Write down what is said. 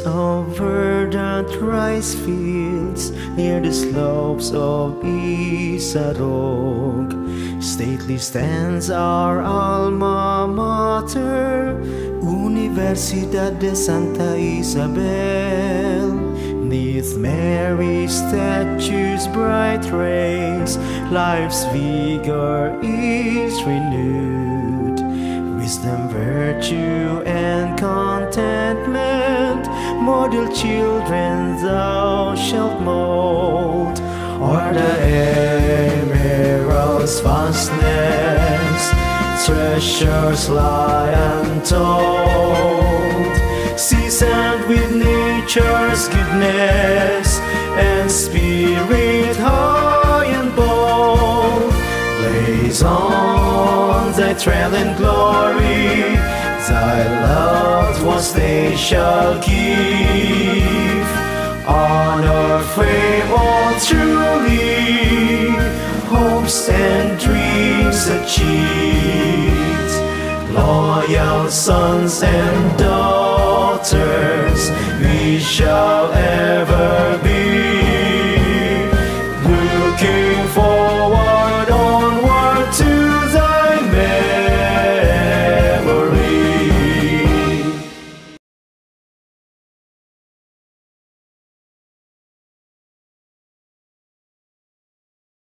of verdant rice fields near the slopes of Isarog. Stately stands our alma mater, Universidad de Santa Isabel. Neath Mary's statue's bright rays, life's vigor is renewed. Wisdom, virtue, and contentment, model children thou shalt mold. O'er the emerald's vastness, treasures lie untold, seasoned with nature's goodness and spirit high and bold. Blaze on thy trail in glory, thy loved ones they shall give honor, fame, all truly, hopes and dreams achieved. Loyal sons and daughters we shall ever be.